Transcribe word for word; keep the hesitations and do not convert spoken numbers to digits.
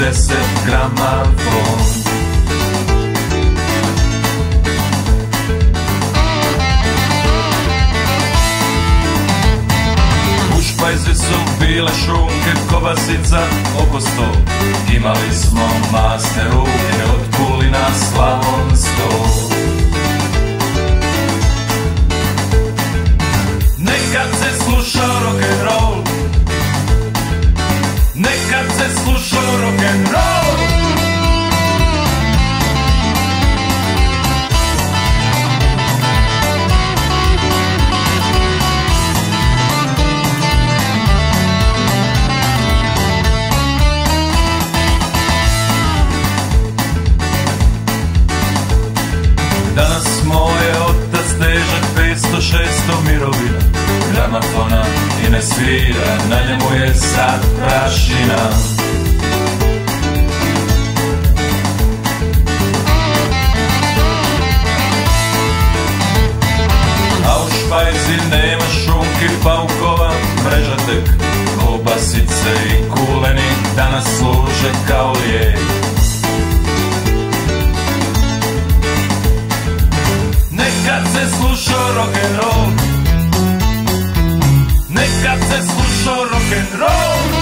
deset gramafon. U špajzi su bile šunke, kobasica oko sto. Imali smo masne ruke od kulina slavonskog. Nekad se slušao rock'n'roll, nekad se slušao rock'n'roll. Danas moj otac težak petsto šesto mirovina, gramafona i ne svira, na njemu je sad prašina. A u špajzi nema šunki, paukova, mreža tek, kobasice i kuleni danas služe kao lijek. Nekad se slušao rock'n'roll, nekad se slušao rock'n'roll.